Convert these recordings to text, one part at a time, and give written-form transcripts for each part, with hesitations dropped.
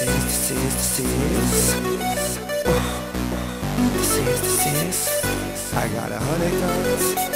I got 100 guns.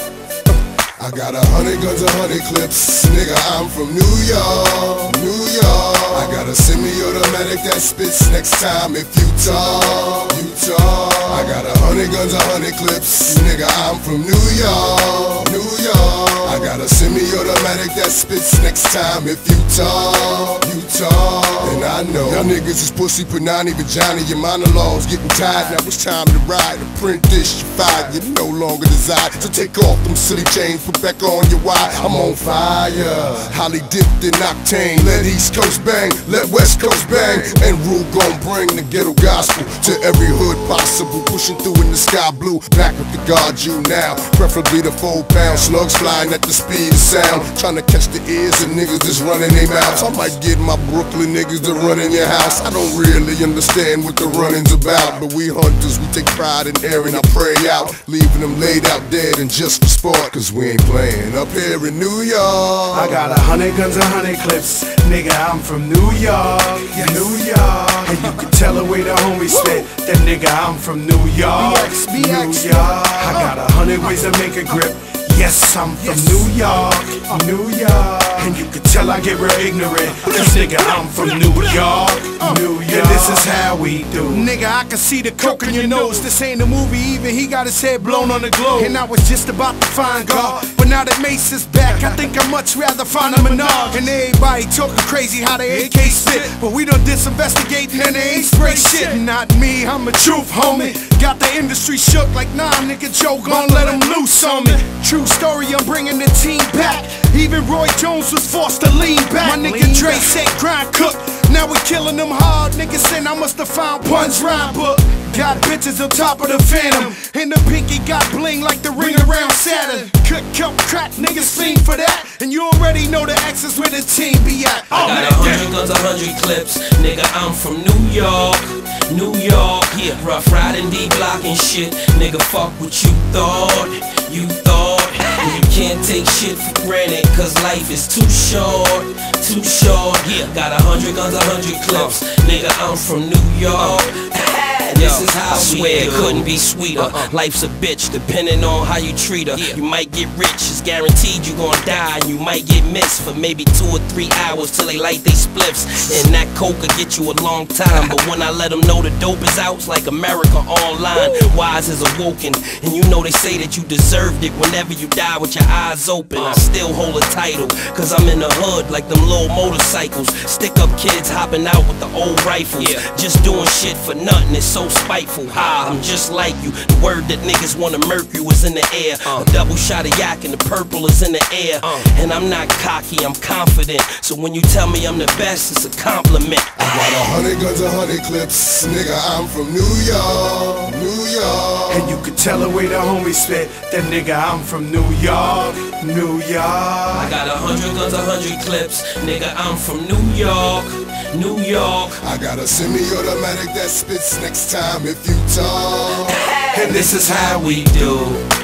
I got 100 guns, 100 clips. Nigga, I'm from New York, New York. I got a semi-automatic that spits next time if you talk, you talk. I got 100 guns, 100 clips. Nigga, I'm from New York, New York. I got a semi-automatic that spits next time if you talk, you talk. And I know y'all niggas is pussy, Panani, vagina. Your monologues getting tired. Now it's time to ride. To print this, you fired. You no longer desire. So take off them silly chains, put back on your wire. I'm on fire, highly dipped in octane. Let East Coast bang, let West Coast bang. And Rule gon' bring the ghetto gospel to every hood possible. Pushing through in the sky blue, back with the guard you now. Preferably the 4-pound slugs flying at the speed of sound. Trying to catch the ears of niggas that's running their mouths. I might get my Brooklyn niggas to run in your house. I don't really understand what the running's about, but we hunters, we take pride in airing our prey out, leaving them laid out dead and just for sport, cause we ain't playing up here in New York. I got 100 guns, 100 clips. Nigga, I'm from New York, New York. And you can tell the way the homies spit. That nigga, I'm from New York, New York. I got 100 ways to make a grip. Yes, I'm from New York, New York. And you can tell I get real ignorant, cause nigga, I'm from New York, New York. And this is how we do. Nigga, I can see the coke in your nose. This ain't a movie, even he got his head blown on the globe. And I was just about to find God, but now that Mace is back, I think I'd much rather find a Menard. And everybody talking crazy how they AK spit, but we done disinvestigating and they ain't spray shit. Not me, I'm a truth homie. Got the industry shook like, nah, nigga, Joe gon' let him loose on me. True story, I'm bringing the team back. Even Roy Jones was forced to lean back. My nigga Dre said grind cook. Now we killing them hard niggas, and I must have found Pun's rhyme book. Got bitches on top of the Phantom, and the pinky got bling like the ring around Saturn. Cook, cup, crack, niggas fiend for that. And you already know the X is where the team be at. I got 100 guns, 100 clips. Nigga, I'm from New York, New York. Yeah, rough riding, D-block and shit. Nigga, fuck what you thought, you thought. And you can't take shit for granted, cause life is too short, too short. Yeah, got 100 guns, 100 clips. Nigga, I'm from New York. This is how I swear it couldn't be sweeter. Life's a bitch, depending on how you treat her. You might get rich, it's guaranteed you gon' die. And you might get missed for maybe 2 or 3 hours till they light they spliffs. And that coke could get you a long time, but when I let them know the dope is out, it's like America Online. Wise is awoken, and you know they say that you deserved it whenever you die with your eyes open. I still hold a title, cause I'm in the hood like them little motorcycles. Stick up kids hopping out with the old rifles, just doing shit for nothing. It's so spiteful. I'm just like you. The word that niggas wanna murk you is in the air. A double shot of yak and the purple is in the air. And I'm not cocky, I'm confident. So when you tell me I'm the best, it's a compliment. I got 100 guns, 100 clips. Nigga, I'm from New York, New York. And you can tell the way the homies spit. That nigga, I'm from New York, New York. I got 100 guns, 100 clips. Nigga, I'm from New York, New York. I got a semi-automatic that spits next time if you talk. And this is how we do.